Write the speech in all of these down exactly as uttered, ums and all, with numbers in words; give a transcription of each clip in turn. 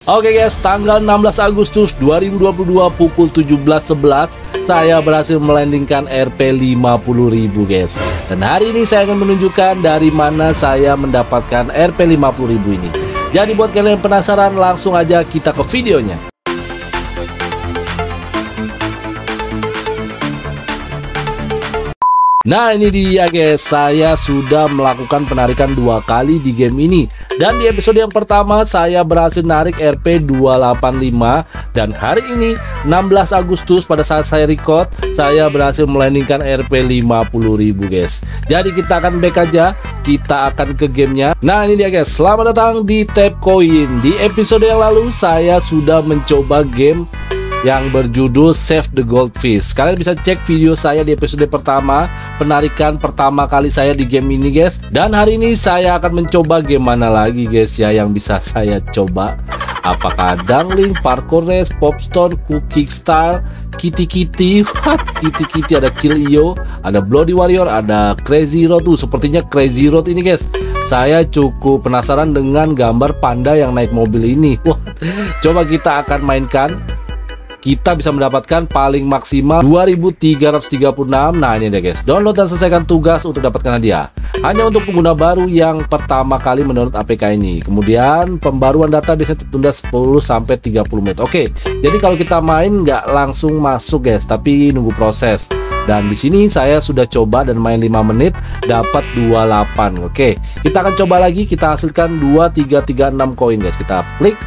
Oke guys, tanggal enam belas Agustus dua ribu dua puluh dua pukul tujuh belas sebelas saya berhasil melandingkan R P lima puluh ribu guys. Dan hari ini saya akan menunjukkan dari mana saya mendapatkan R P lima puluh ribu ini. Jadi buat kalian yang penasaran, langsung aja kita ke videonya. Nah ini dia guys, saya sudah melakukan penarikan dua kali di game ini. Dan di episode yang pertama saya berhasil narik R P dua delapan lima. Dan hari ini enam belas Agustus pada saat saya record, saya berhasil melandingkan R P lima puluh ribu guys. Jadi kita akan back aja, kita akan ke gamenya. Nah ini dia guys, selamat datang di Tap Coin. Di episode yang lalu saya sudah mencoba game yang berjudul Save the Goldfish. Kalian bisa cek video saya di episode pertama, penarikan pertama kali saya di game ini guys. Dan hari ini saya akan mencoba game mana lagi guys ya yang bisa saya coba. Apakah Dangling, Parkour Race, Popstone, Cooking Style, Kitty Kitty, what? Kitty Kitty, ada Kill Io, ada Bloody Warrior, ada Crazy Road. Tuh sepertinya Crazy Road ini guys, saya cukup penasaran dengan gambar panda yang naik mobil ini. Wah, coba kita akan mainkan. Kita bisa mendapatkan paling maksimal dua ribu tiga ratus tiga puluh enam. Nah ini deh guys, download dan selesaikan tugas untuk dapatkan hadiah. Hanya untuk pengguna baru yang pertama kali mendownload A P K ini. Kemudian pembaruan data bisa tertunda sepuluh sampai tiga puluh menit. Oke, jadi kalau kita main nggak langsung masuk guys, tapi nunggu proses. Dan di sini saya sudah coba dan main lima menit dapat dua puluh delapan. Oke, kita akan coba lagi, kita hasilkan dua tiga tiga enam koin guys. Kita klik.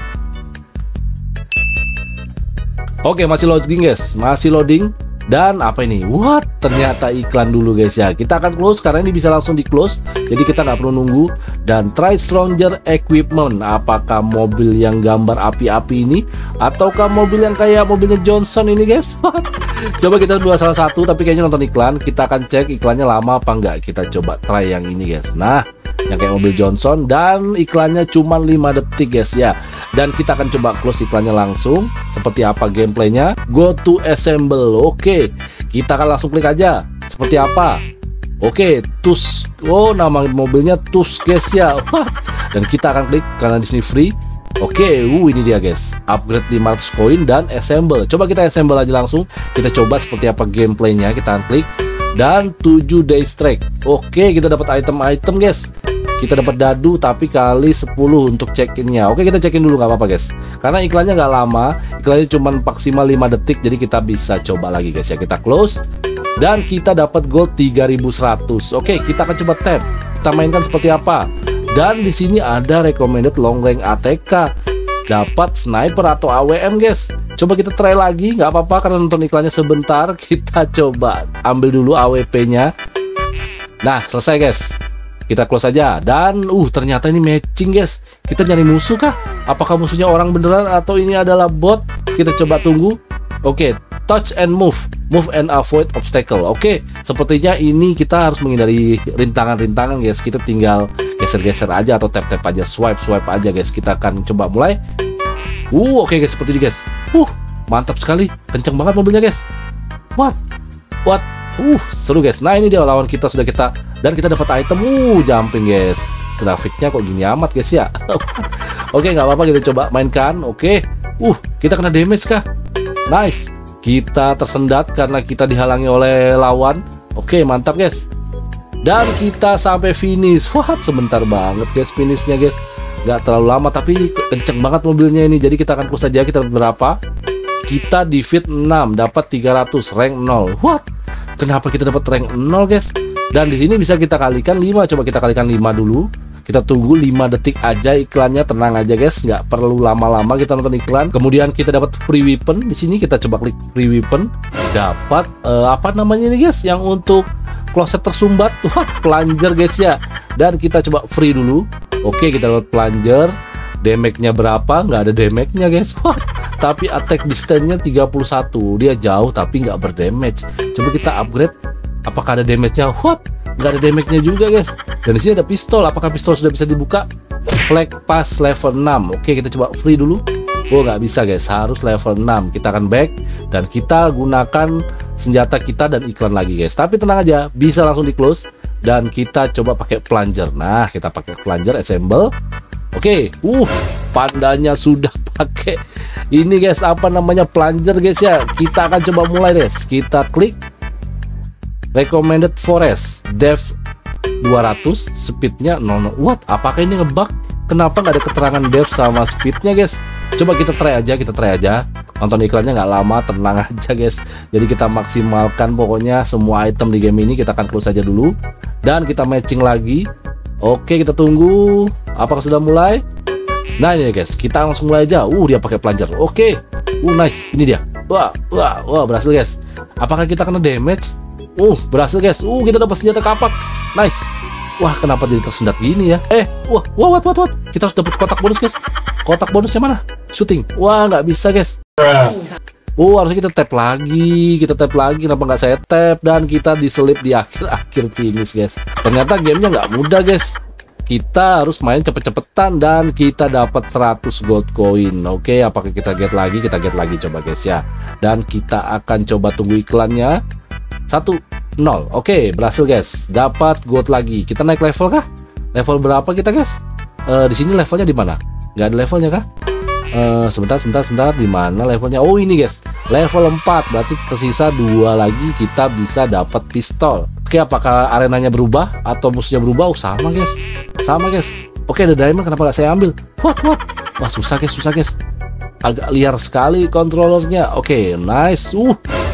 Oke, masih loading guys, masih loading. Dan apa ini? What? Ternyata iklan dulu guys ya. Kita akan close karena ini bisa langsung di close, jadi kita nggak perlu nunggu. Dan try stronger equipment. Apakah mobil yang gambar api-api ini, ataukah mobil yang kayak mobilnya Johnson ini guys? What? Coba kita dua salah satu, tapi kayaknya nonton iklan. Kita akan cek iklannya lama apa enggak. Kita coba try yang ini guys. Nah, yang kayak mobil Johnson, dan iklannya cuma lima detik guys ya. Dan kita akan coba close iklannya langsung. Seperti apa gameplaynya? Go to assemble. Oke, kita akan langsung klik aja. Seperti apa? Oke, Tus. Oh, nama mobilnya Tus guys ya. Dan kita akan klik karena di sini free. Oke, uh ini dia guys, upgrade lima ratus koin dan assemble. Coba kita assemble aja langsung. Kita coba seperti apa gameplaynya. Kita akan klik dan tujuh days track. Oke, kita dapat item-item guys. Kita dapat dadu tapi kali sepuluh untuk check-innya. Oke, kita check-in dulu nggak apa-apa guys, karena iklannya nggak lama, iklannya cuma maksimal lima detik, jadi kita bisa coba lagi guys ya. Kita close dan kita dapat gold tiga ribu seratus. Oke, kita akan coba tap, kita mainkan seperti apa. Dan di sini ada recommended long range A T K, dapat sniper atau A W M guys. Coba kita try lagi, nggak apa-apa karena nonton iklannya sebentar. Kita coba ambil dulu A W P-nya. Nah, selesai guys. Kita close aja. Dan uh ternyata ini matching guys. Kita nyari musuh kah? Apakah musuhnya orang beneran atau ini adalah bot? Kita coba tunggu. Oke, touch and move, move and avoid obstacle. Oke, sepertinya ini kita harus menghindari rintangan-rintangan guys. Kita tinggal geser-geser aja atau tap-tap aja, swipe-swipe aja guys. Kita akan coba mulai. Uh oke guys, seperti ini guys. Uh mantap sekali, kenceng banget mobilnya guys. What? What? Uh seru guys. Nah ini dia lawan kita, sudah kita, dan kita dapat item. Uh jumping guys. Grafiknya kok gini amat guys ya. Oke, nggak apa-apa, kita coba mainkan. Oke, uh kita kena damage kah? Nice. Kita tersendat karena kita dihalangi oleh lawan. Oke, mantap guys. Dan kita sampai finish. Wah, sebentar banget guys finishnya guys. Nggak terlalu lama tapi kenceng banget mobilnya ini. Jadi kita akan close saja. Kita dapat berapa? Kita di feed enam, dapat tiga ratus, rank nol. What? Kenapa kita dapat rank nol guys? Dan di sini bisa kita kalikan lima. Coba kita kalikan lima dulu. Kita tunggu lima detik aja iklannya, tenang aja guys, nggak perlu lama-lama kita nonton iklan. Kemudian kita dapat free weapon. Di sini kita coba klik free weapon. Dapat uh, apa namanya ini guys? Yang untuk kloset tersumbat. Wah, plunger guys ya. Dan kita coba free dulu. Oke, kita dapat plunger. Damage-nya berapa? Nggak ada damage-nya guys. Wah, tapi attack distance-nya tiga puluh satu. Dia jauh tapi nggak berdamage. Coba kita upgrade. Apakah ada damage-nya? What? Nggak ada damage-nya juga guys. Dan di sini ada pistol. Apakah pistol sudah bisa dibuka? Flag pass level enam. Oke, kita coba free dulu. Oh, nggak bisa guys, harus level enam. Kita akan back dan kita gunakan senjata kita dan iklan lagi guys. Tapi tenang aja, bisa langsung di close. Dan kita coba pakai plunger. Nah, kita pakai plunger, assemble. Oke, uh, pandanya sudah pakai ini guys, apa namanya, plunger guys ya. Kita akan coba mulai guys. Kita klik recommended forest, depth dua ratus, speednya nol nol. What? Apakah ini ngebug? Kenapa nggak ada keterangan depth sama speednya guys? Coba kita try aja, kita try aja. Nonton iklannya nggak lama, tenang aja guys. Jadi kita maksimalkan pokoknya semua item di game ini. Kita akan close aja dulu dan kita matching lagi. Oke, kita tunggu. Apakah sudah mulai? Nah ini guys, kita langsung mulai aja. Uh, dia pakai plunger. Oke, uh nice, ini dia. Wah, wah, wah, berhasil guys. Apakah kita kena damage? Uh, berhasil guys. Uh, kita dapat senjata kapak. Nice. Wah, kenapa jadi tersendat gini ya? Eh, wah, wah, what, what, what? Kita harus dapat kotak bonus guys. Kotak bonusnya mana? Shooting. Wah, nggak bisa guys. Oh, harusnya kita tap lagi, kita tap lagi. Kenapa nggak saya tap? Dan kita diselip di akhir-akhir finish guys. Ternyata gamenya nggak mudah guys. Kita harus main cepet-cepetan dan kita dapat seratus gold coin. Oke, apakah kita get lagi? Kita get lagi coba guys ya. Dan kita akan coba tunggu iklannya. Satu, nol. Oke, berhasil guys. Dapat gold lagi. Kita naik level kah? Level berapa kita guys? Uh, di sini levelnya di mana? Nggak ada levelnya kah? Uh, sebentar, sebentar, sebentar. Di mana levelnya? Oh ini guys, level empat. Berarti tersisa dua lagi. Kita bisa dapat pistol. Oke, apakah arenanya berubah atau musuhnya berubah? Oh sama guys, sama guys. Oke, ada diamond. Kenapa nggak saya ambil? What, what? Wah susah guys, susah guys. Agak liar sekali controllernya. Oke, nice. Uh,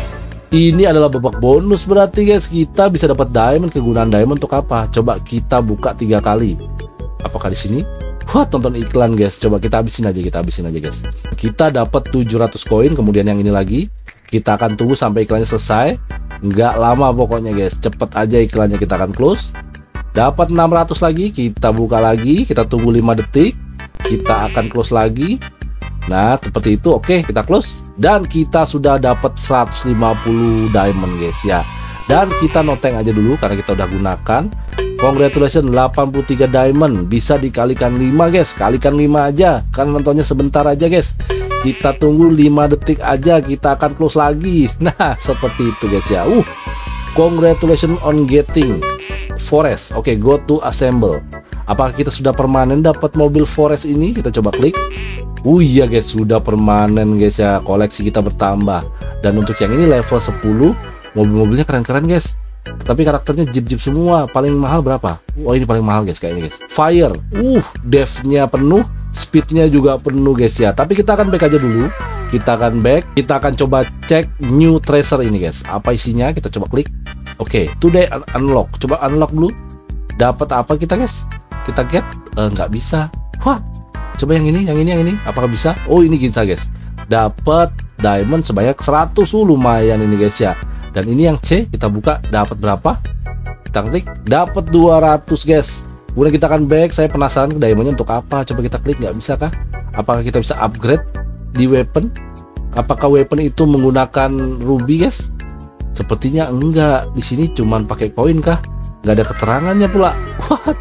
ini adalah babak bonus berarti guys. Kita bisa dapat diamond. Kegunaan diamond untuk apa? Coba kita buka tiga kali. Apakah di sini? Wah, tonton iklan guys. Coba kita habisin aja, kita habisin aja guys. Kita dapat tujuh ratus koin. Kemudian yang ini lagi. Kita akan tunggu sampai iklannya selesai. Nggak lama pokoknya guys. Cepet aja iklannya, kita akan close. Dapat enam ratus lagi. Kita buka lagi. Kita tunggu lima detik. Kita akan close lagi. Nah seperti itu. Oke, kita close. Dan kita sudah dapat seratus lima puluh diamond guys ya. Dan kita noteng aja dulu karena kita udah gunakan. Congratulations, delapan puluh tiga diamond. Bisa dikalikan lima guys. Kalikan lima aja, karena nontonnya sebentar aja guys. Kita tunggu lima detik aja. Kita akan close lagi. Nah seperti itu guys ya. Uh, congratulations on getting forest. Oke, go to assemble. Apakah kita sudah permanen dapat mobil forest ini? Kita coba klik. Oh iya guys, sudah permanen guys ya. Koleksi kita bertambah. Dan untuk yang ini level sepuluh. Mobil-mobilnya keren-keren guys. Tapi karakternya jeep-jeep semua. Paling mahal berapa? Oh ini paling mahal guys kayaknya guys. Fire. Uh, depth-nya penuh, speednya juga penuh guys ya. Tapi kita akan back aja dulu. Kita akan back. Kita akan coba cek new treasure ini guys. Apa isinya? Kita coba klik. Oke, okay, today un unlock. Coba unlock dulu. Dapat apa kita guys? Kita get? Uh, nggak bisa. What? Coba yang ini, yang ini, yang ini. Apakah bisa? Oh ini kita guys. Dapat diamond sebanyak seratus. Uh, lumayan ini guys ya. Dan ini yang C, kita buka, dapat berapa? Kita klik, dapat dua ratus guys. Kemudian kita akan back. Saya penasaran diamondnya untuk apa? Coba kita klik, nggak bisa kah? Apakah kita bisa upgrade di weapon? Apakah weapon itu menggunakan ruby guys? Sepertinya enggak. Di sini cuman pakai koin kah? Nggak ada keterangannya pula. What?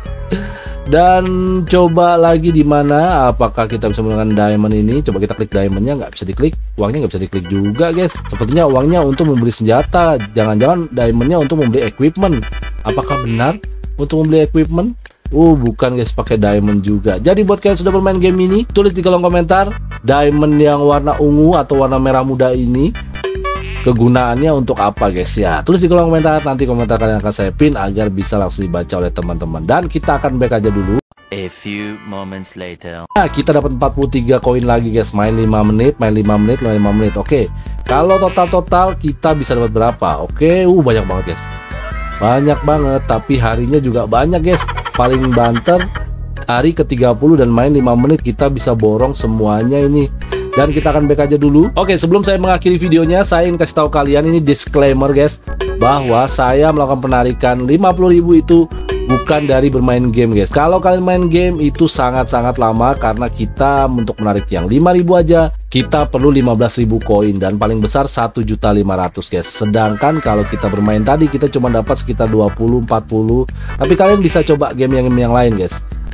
Dan coba lagi di mana? Apakah kita bisa menggunakan diamond ini? Coba kita klik diamondnya, nggak bisa diklik. Uangnya nggak bisa diklik juga guys. Sepertinya uangnya untuk membeli senjata. Jangan-jangan diamondnya untuk membeli equipment. Apakah benar untuk membeli equipment? Uh bukan guys, pakai diamond juga. Jadi buat kalian sudah bermain game ini, tulis di kolom komentar diamond yang warna ungu atau warna merah muda ini kegunaannya untuk apa guys ya. Tulis di kolom komentar, nanti komentar kalian akan saya pin agar bisa langsung dibaca oleh teman-teman. Dan kita akan back aja dulu. A few moments later. Nah kita dapat empat puluh tiga koin lagi guys. Main lima menit, main lima menit, main lima menit. Oke, kalau total-total kita bisa dapat berapa? Oke, uh banyak banget guys. Banyak banget, tapi harinya juga banyak guys. Paling banter hari ke tiga puluh dan main lima menit kita bisa borong semuanya ini. Dan kita akan back aja dulu. Oke, sebelum saya mengakhiri videonya, saya ingin kasih tahu kalian ini disclaimer guys, bahwa saya melakukan penarikan lima puluh ribu itu bukan dari bermain game guys. Kalau kalian main game itu sangat-sangat lama, karena kita untuk menarik yang lima ribu aja kita perlu lima belas ribu koin dan paling besar satu juta lima ratus guys. Sedangkan kalau kita bermain tadi kita cuma dapat sekitar dua puluh empat puluh. Tapi kalian bisa coba game yang yang lain guys.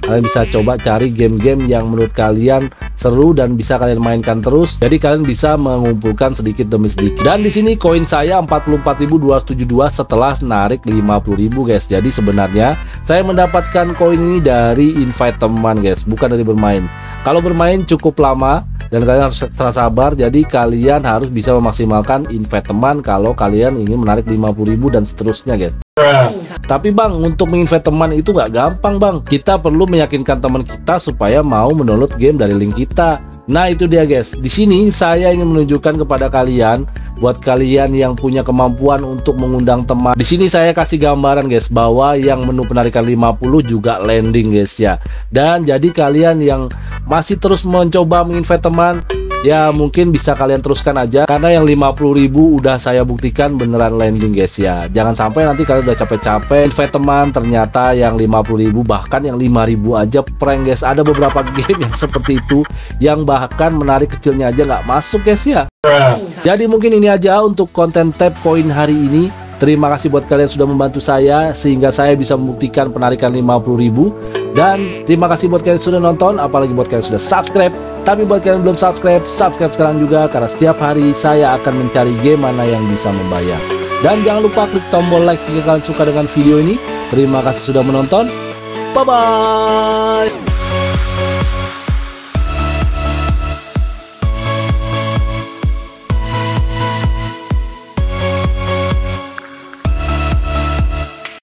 Kalian bisa coba cari game-game yang menurut kalian seru dan bisa kalian mainkan terus. Jadi kalian bisa mengumpulkan sedikit demi sedikit. Dan di sini koin saya empat puluh empat ribu dua ratus tujuh puluh dua setelah narik lima puluh ribu guys. Jadi sebenarnya saya mendapatkan koin ini dari invite teman guys, bukan dari bermain. Kalau bermain cukup lama dan kalian harus sabar, jadi kalian harus bisa memaksimalkan invite teman kalau kalian ingin menarik lima puluh ribu dan seterusnya guys. Tapi bang, untuk menginvite teman itu nggak gampang bang. Kita perlu meyakinkan teman kita supaya mau mendownload game dari link kita. Nah itu dia guys. Di sini saya ingin menunjukkan kepada kalian, buat kalian yang punya kemampuan untuk mengundang teman. Di sini saya kasih gambaran guys, bahwa yang menu penarikan lima puluh juga landing guys ya. Dan jadi kalian yang masih terus mencoba menginvite teman, ya mungkin bisa kalian teruskan aja, karena yang lima puluh ribu udah saya buktikan beneran landing guys ya. Jangan sampai nanti kalian udah capek-capek invite teman, ternyata yang lima puluh ribu bahkan yang lima ribu aja prank guys. Ada beberapa game yang seperti itu, yang bahkan menarik kecilnya aja nggak masuk guys ya. Jadi mungkin ini aja untuk konten tap koin hari ini. Terima kasih buat kalian sudah membantu saya sehingga saya bisa membuktikan penarikan lima puluh ribu. Dan terima kasih buat kalian sudah nonton, apalagi buat kalian sudah subscribe. Tapi buat kalian belum subscribe, subscribe sekarang juga, karena setiap hari saya akan mencari game mana yang bisa membayar. Dan jangan lupa klik tombol like jika kalian suka dengan video ini. Terima kasih sudah menonton. Bye bye.